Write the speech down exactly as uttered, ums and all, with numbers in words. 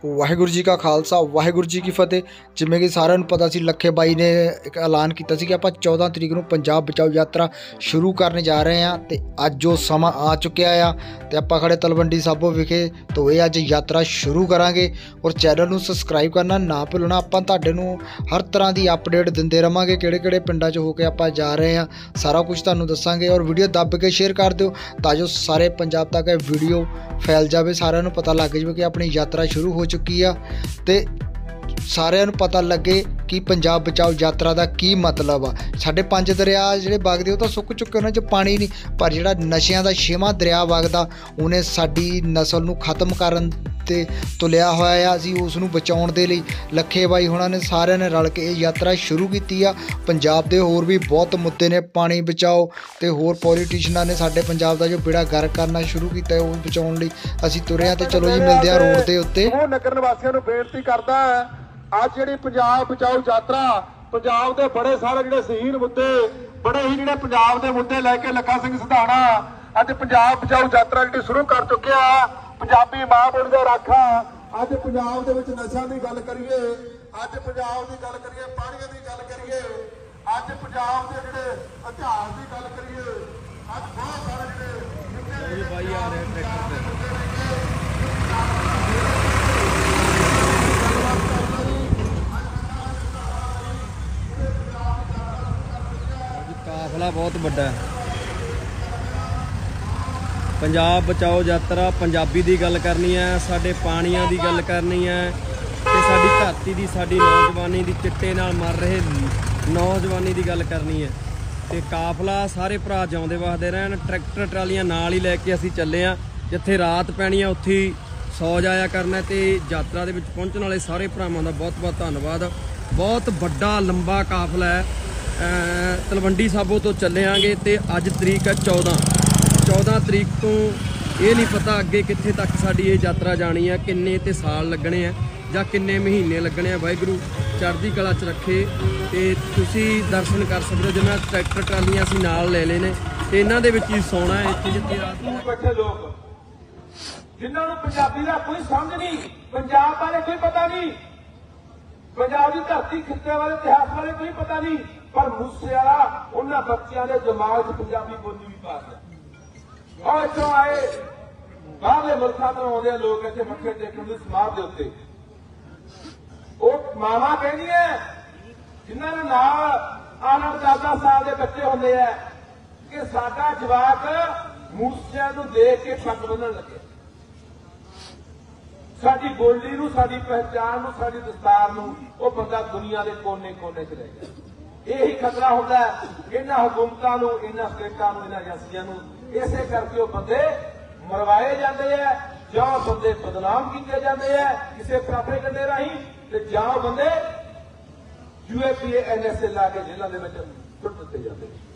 वाहिगुरू जी का खालसा वाहिगुरू जी की फतेह। जिवें कि सारिਆਂ ਨੂੰ पता सी लखे बाई ने एक ऐलान किया कि आप चौदह तरीक ਨੂੰ पंजाब बचाओ यात्रा शुरू करने जा रहे हैं तो अज जो समा आ चुकिया आ तो आप खड़े तलवंडी साबो विखे तो ये अज यात्रा शुरू करांगे। और चैनल ਨੂੰ सबसक्राइब करना ना भुलना। ਆਪਾਂ ਤੁਹਾਡੇ ਨੂੰ हर तरह की अपडेट ਦਿੰਦੇ ਰਵਾਂਗੇ ਕਿਹੜੇ ਕਿਹੜੇ ਪਿੰਡਾਂ 'ਚ ਹੋ ਕੇ ਆਪਾਂ जा रहे हैं सारा कुछ ਤੁਹਾਨੂੰ ਦੱਸਾਂਗੇ। और वीडियो दब के शेयर कर ਦਿਓ ਤਾਂ ਜੋ ਸਾਰੇ पंजाब तक ਇਹ वीडियो फैल जाए, साਰਿਆਂ ਨੂੰ पता लग जाए कि अपनी यात्रा शुरू हो चुकी है तो सारिਆਂ ਨੂੰ पता लगे कि पंजाब बचाओ यात्रा का की मतलब आ। साढ़े पांच दरिया ਜਿਹੜੇ ਵਗਦੇ ਉਹ ਤਾਂ ਸੁੱਕ ਚੁੱਕੇ, ਉਹਨਾਂ 'ਚ ਪਾਣੀ नहीं, पर ਜਿਹੜਾ ਨਸ਼ਿਆਂ ਦਾ ਛੇਵਾਂ ਦਰਿਆ ਵਗਦਾ ਉਹਨੇ ਸਾਡੀ ਨਸਲ ਨੂੰ ਖਤਮ ਕਰਨ ਤੇ ਤੁਲਿਆ ਹੋਇਆ ਆ। ਅਸੀਂ ਉਸ ਨੂੰ ਬਚਾਉਣ ਦੇ ਲਈ ਲੱਖੇ ਬਾਈ ਹੁਣਾਂ ਨੇ ਸਾਰਿਆਂ ਨੇ ਰਲ ਕੇ ਇਹ ਯਾਤਰਾ ਸ਼ੁਰੂ ਕੀਤੀ ਆ। ਪੰਜਾਬ ਦੇ ਹੋਰ ਵੀ ਬਹੁਤ ਮੁੱਦੇ ਨੇ, ਪਾਣੀ ਬਚਾਓ ਤੇ ਹੋਰ ਪੋਲੀਟੀਸ਼ੀਅਨਾਂ ਨੇ ਸਾਡੇ ਪੰਜਾਬ ਦਾ ਜੋ ਬੇੜਾ ਗਰਕ ਕਰਨਾ ਸ਼ੁਰੂ ਕੀਤਾ ਉਹ ਬਚਾਉਣ ਲਈ ਅਸੀਂ ਤੁਰੇ ਆ। ਤੇ ਚਲੋ ਜੀ ਮਿਲਦੇ ਆ ਰੋਡ ਦੇ ਉੱਤੇ। ਉਹ ਨਗਰ ਨਿਵਾਸੀਆਂ ਨੂੰ ਬੇਨਤੀ ਕਰਦਾ ਅੱਜ ਜਿਹੜੀ ਪੰਜਾਬ ਬਚਾਓ ਯਾਤਰਾ ਪੰਜਾਬ ਦੇ ਬੜੇ ਸਾਰੇ ਜਿਹੜੇ ਜ਼ਹੀਨ ਮੁੱਦੇ ਬੜੇ ਹੀ ਜਿਹੜੇ ਪੰਜਾਬ ਦੇ ਮੁੱਦੇ ਲੈ ਕੇ ਲੱਖਾ ਸਿੰਘ ਸਿਧਾਣਾ ਅੱਜ ਪੰਜਾਬ ਬਚਾਓ ਯਾਤਰਾ ਜਿਹੜੀ ਸ਼ੁਰੂ ਕਰ ਚੁੱਕਿਆ। ਪੰਜਾਬੀ ਮਾਂ ਬੋਲੀ ਦਾ ਰਾਖਾ ਅੱਜ ਪੰਜਾਬ ਦੇ ਵਿੱਚ ਨਸ਼ਿਆਂ ਦੀ ਗੱਲ ਕਰੀਏ, ਅੱਜ ਪੰਜਾਬ ਦੀ ਗੱਲ ਕਰੀਏ, ਪਾਣੀਆਂ ਦੀ ਗੱਲ ਕਰੀਏ, ਅੱਜ ਪੰਜਾਬ ਦੇ ਜਿਹੜੇ ਇਤਿਹਾਸ ਦੀ ਗੱਲ ਕਰੀਏ, ਅੱਜ ਬਹੁਤ ਸਾਰੇ ਜਿਹੜੇ ਬਾਈ ਆ ਰਹੇ ਟਰੈਕਟਰ ਤੇ काफला बहुत बड़ा है। पंजाब बचाओ यात्रा पंजाबी की गल करनी है, साडे पानियां की गल करनी है ते साडी धरती की साडी नौजवानी की चिट्टे नाल मर रहे नौजवानी की गल करनी है। ते काफला सारे भरा जाउंदे वसदे रहन, ट्रैक्टर ट्रालियां नाल ही लैके असीं चले आ। जिथे रात पैनी है उत्थे सौ जाया करना। ते यात्रा दे विच पहुंचण वाले सारे भरावां दा बहुत बहुत धन्नवाद। बहुत बड़ा लंबा काफला है। तलवंडी साबो तो चलेंगे तो अज तरीक है चौदह चौदह तरीक तो ये नहीं पता अगे कित्थे तक साडी ये यात्रा जानी है, किन्ने ते साल लगने हैं जां किन्ने महीने लगने हैं। वाहिगुरू चढ़दी कला च रखे ते तुसीं दर्शन कर सकते हो। जिन्ना ट्रैक्टर ट्रालियां असीं नाल ले लेने ते इन्हां दे विच ही सोना है। इत्थे जित्थे रात बैठे लोग जिन्हां नूं पंजाबी दा कोई समझ नहीं, पंजाब बारे कोई पता नहीं, पंजाब की धरती खित्ते वाले इतिहास बारे कोई पता नहीं, पर मूसे वाला उन्होंने बच्चों के दिमाग च पंजाबी बोली भी पा दिया। और इतों आए बाहरले मुल्कों तो आते लोग इतने मत्थे टेकण की समाध के उत्ते मावा कहदियां जिन्होंने नाल आना दस दस साल के बच्चे होंगे है कि साडा जवाक मूसिया नूं देख के पग बन्नण लगे, साडी बोली नूं, साडी पहचान नूं, साडी दस्तार नूं वो बंदा दुनिया के कोने कोने च रह गया। यही खतरा होता है इन्हां हुकूमतां नूं, इन्हां स्टेटां नूं, इन्हां एजेंसियां नूं। इसे करके वो बंदे मरवाए जाते हैं जां बंदे बदनाम किए जाते हैं किसी प्रोपेगेंडे राहीं ते जां बंदे यूएपीए एनएसए ला के जेलों के सुट दिते जाते हैं।